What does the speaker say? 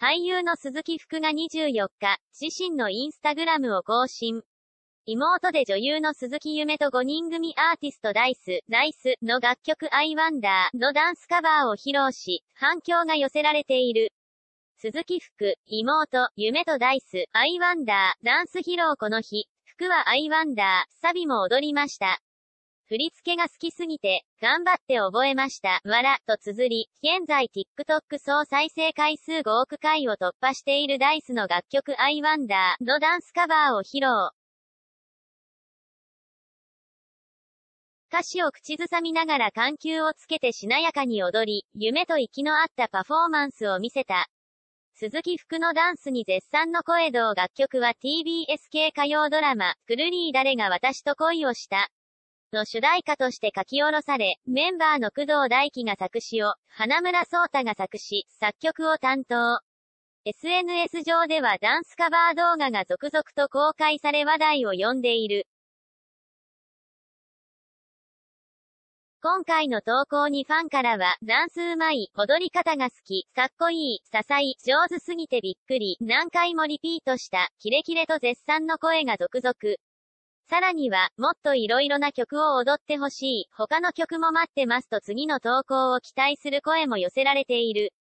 俳優の鈴木福が24日、自身のインスタグラムを更新。妹で女優の鈴木夢と5人組アーティストダイスの楽曲I Wonderのダンスカバーを披露し、反響が寄せられている。鈴木福、妹、夢とダイス、I Wonder、ダンス披露この日、福はI Wonder、サビも踊りました。振り付けが好きすぎて、頑張って覚えました。わら、と綴り、現在 TikTok 総再生回数5億回を突破しているダイスの楽曲I Wonder のダンスカバーを披露。歌詞を口ずさみながら緩急をつけてしなやかに踊り、夢と息の合ったパフォーマンスを見せた。鈴木福のダンスに絶賛の声同楽曲は TBS 系歌謡ドラマ、くるりー誰が私と恋をしたの主題歌として書き下ろされ、メンバーの工藤大輝が作詞を、花村想太が作詞、作曲を担当。SNS 上ではダンスカバー動画が続々と公開され話題を呼んでいる。今回の投稿にファンからは、ダンスうまい、踊り方が好き、かっこいい、多彩、上手すぎてびっくり、何回もリピートした、キレキレと絶賛の声が続々。さらには、もっと色々な曲を踊ってほしい、他の曲も待ってますと次の投稿を期待する声も寄せられている。